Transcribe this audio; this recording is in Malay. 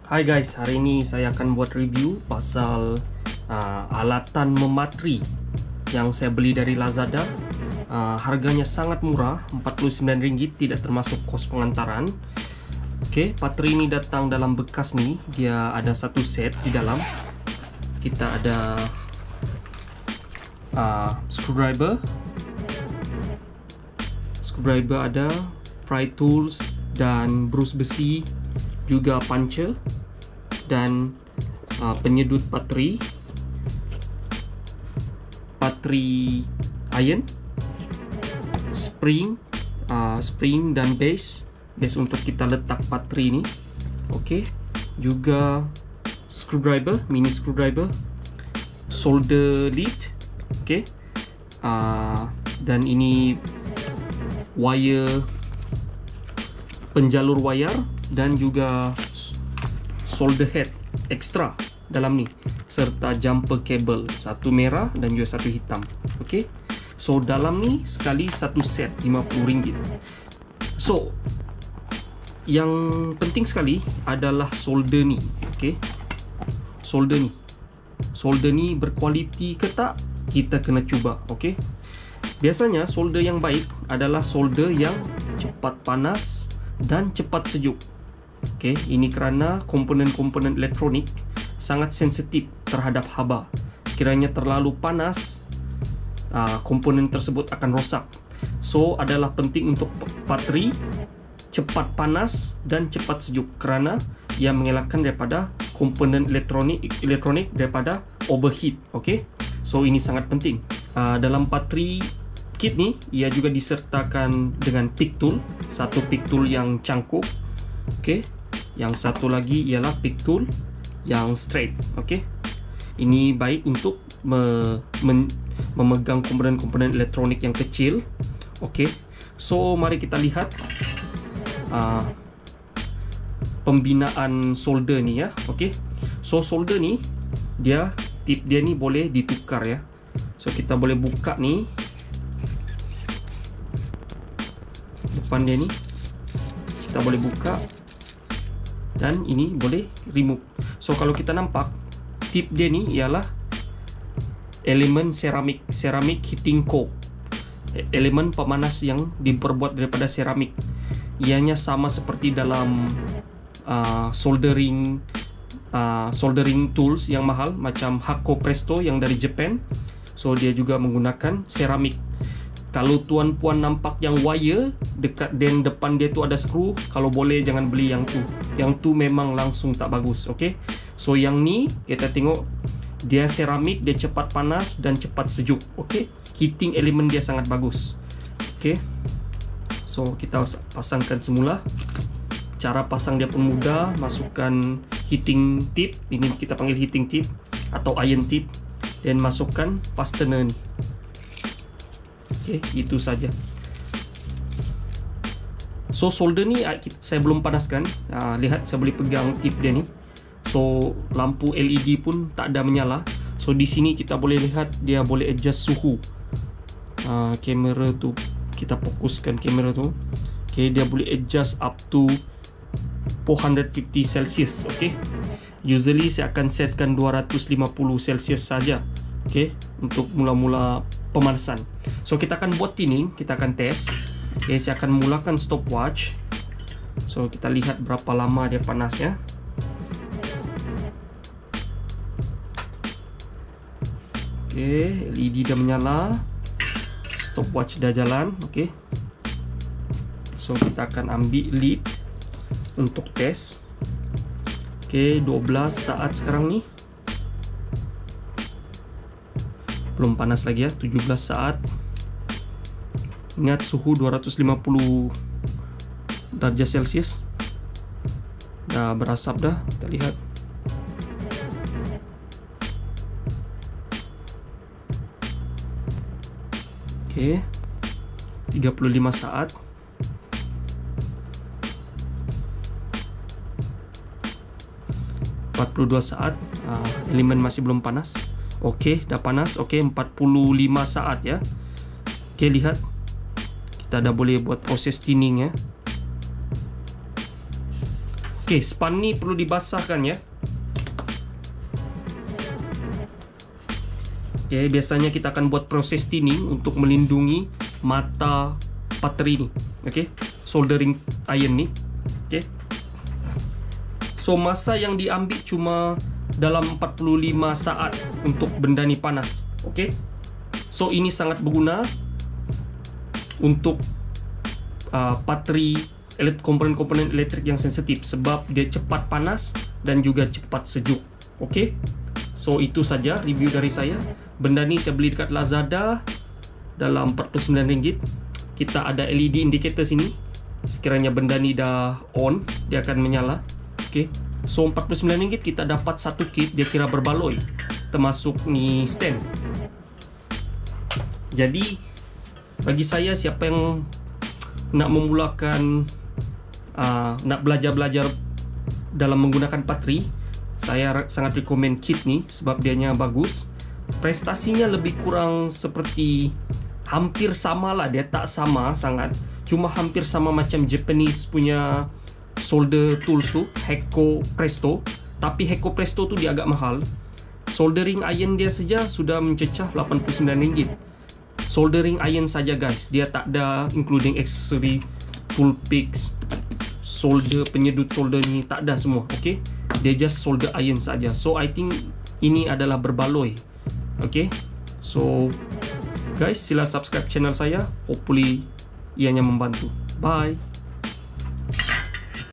Hai guys, hari ini saya akan buat review pasal alatan mematri yang saya beli dari Lazada. Harganya sangat murah, Rp49, tidak termasuk kos pengantaran. Oke, patri ini datang dalam bekas nih. Dia ada satu set di dalam. Kita ada screwdriver ada, pry tools dan brus besi, juga puncher dan penyedut patri iron, spring dan base untuk kita letak patri ini. Oke, juga screwdriver, mini screwdriver, solder lead. Oke, dan ini wire, penjalur wayar, dan juga solder head extra dalam ni, serta jumper cable, satu merah dan juga satu hitam. Oke, so dalam ni sekali satu set RM50. So yang penting sekali adalah solder ni. Oke, solder ni berkualiti ke tak, kita kena cuba. Oke, biasanya solder yang baik adalah solder yang cepat panas dan cepat sejuk. Oke, ini kerana komponen-komponen elektronik sangat sensitif terhadap haba. Kiranya terlalu panas, komponen tersebut akan rosak. So, adalah penting untuk patri cepat panas dan cepat sejuk, kerana ia mengelakkan daripada komponen elektronik daripada overheat. Oke, so ini sangat penting. Dalam patri kit ni, ia juga disertakan dengan pick tool, satu pick tool yang cangkuk. Oke, yang satu lagi ialah pick tool yang straight. Oke, ini baik untuk memegang komponen-komponen elektronik yang kecil. Oke, so mari kita lihat pembinaan solder ni ya. Oke, so solder ni tip dia ni boleh ditukar ya. So kita boleh buka ni depan dia ni, kita boleh buka, dan ini boleh remove. So kalau kita nampak, tip dia ni ialah elemen ceramic heating core, elemen pemanas yang diperbuat daripada seramik. Ianya sama seperti dalam soldering tools yang mahal macam Hakko Presto yang dari Japan. So dia juga menggunakan seramik. Kalau tuan-puan nampak yang wire dekat dan depan dia tu ada skru, kalau boleh jangan beli yang tu. Yang tu memang langsung tak bagus. Okey. So yang ni kita tengok dia seramik, dia cepat panas dan cepat sejuk. Okey. Heating elemen dia sangat bagus. Okey. So kita pasangkan semula. Cara pasang dia pun mudah. Masukkan heating tip, ini kita panggil heating tip atau iron tip, dan masukkan fastener ni. Oke, itu saja. So solder ni saya belum panaskan. Lihat, saya boleh pegang tip dia ni. So lampu LED pun tak ada menyala. So di sini kita boleh lihat dia boleh adjust suhu. Kamera tu, kita fokuskan kamera tu. Oke, dia boleh adjust up to 450 Celsius. Oke, usually saya akan setkan 250 Celsius saja. Oke, untuk mula-mula pemanasan. So kita akan buat tuning, kita akan test. Oke, saya akan mulakan stopwatch. So kita lihat berapa lama dia panasnya. Oke, LED dah menyala, stopwatch dah jalan. Oke, so kita akan ambil lead untuk test. Oke, 12 saat sekarang ni. Belum panas lagi ya, 17 saat. Ingat suhu 250 darjah Celsius. Dah berasap dah, kita lihat. Oke, 35 saat. (42 saat). Elemen masih belum panas. Oke, dah panas. Oke, 45 saat ya. Oke, lihat. Kita dah boleh buat proses tuning ya. Okey, span ni perlu dibasahkan ya. Okey, biasanya kita akan buat proses tinning untuk melindungi mata patri ni. Okey, soldering iron ni. Okey. So masa yang diambil cuma dalam 45 saat untuk benda ni panas. Okey. So ini sangat berguna untuk patri komponen-komponen elektrik yang sensitif sebab dia cepat panas dan juga cepat sejuk. Okey. So itu saja review dari saya. Benda ni saya beli dekat Lazada dalam RM49. Kita ada LED indicator sini. Sekiranya benda ni dah on, dia akan menyala. Okey. So RM49 kita dapat satu kit, dia kira berbaloi, termasuk ni stand. Jadi bagi saya, siapa yang nak memulakan nak belajar-belajar dalam menggunakan patri, saya sangat rekomen kit ni sebab dianya bagus. Prestasinya lebih kurang seperti hampir sama lah, dia tak sama sangat, cuma hampir sama macam Japanese punya solder tools tu, Hekko Presto. Tapi Hekko Presto tu dia agak mahal. Soldering iron dia saja sudah mencecah RM89. Soldering iron saja guys, dia tak ada including accessory, tool picks, solder, penyedut solder ni tak ada semua. Okay, dia just solder iron saja. So I think ini adalah berbaloi. Okay, so guys, sila subscribe channel saya. Hopefully ianya membantu. Bye.